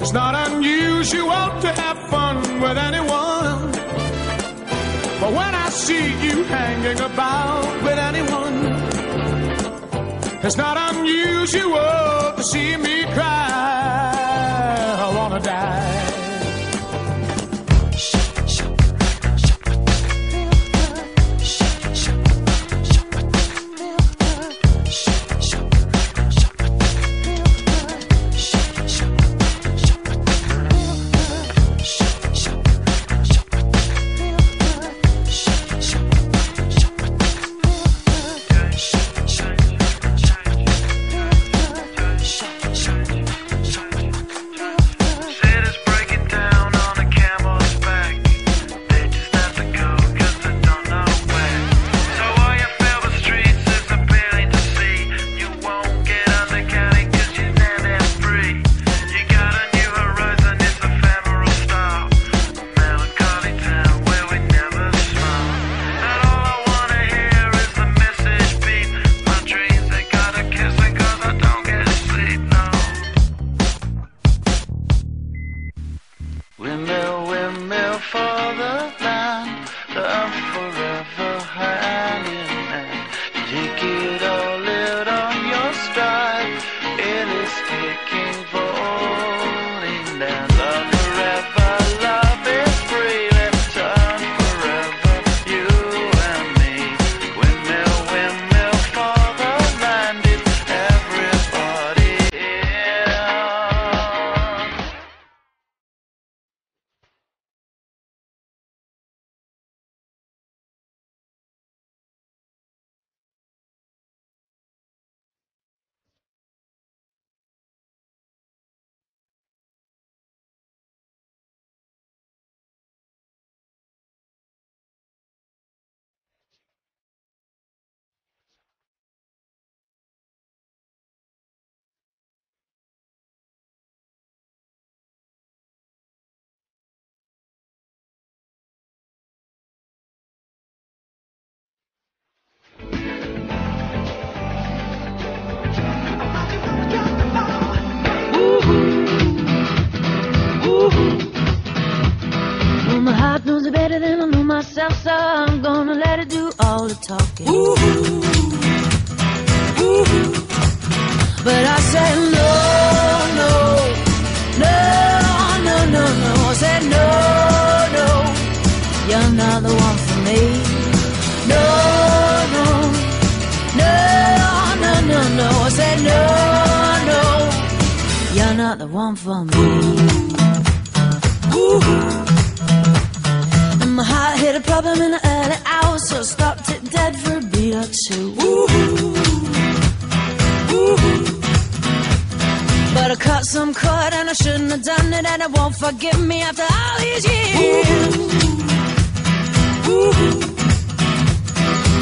It's not unusual to have fun with anyone, but when I see you hanging about with anyone, it's not unusual to see me cry. I wanna die. Windmill, windmill for the land, I'm forever hand in hand. Take it all out on your stride, it is kicking, falling down. Love forever, love is free, let's turn forever, you and me. Windmill, windmill for the land, it's everybody in. Well, my heart knows it better than I know myself, so I'm gonna let it do all the talking. But I said no, no, no, no, no, no. I said no, no, you're not the one for me. No, no, no, no, no, no. I said no, no, you're not the one for me. And my heart hit a problem in the early hours, so I stopped it dead for a beat or two. But I cut some cord and I shouldn't have done it, and it won't forgive me after all these years.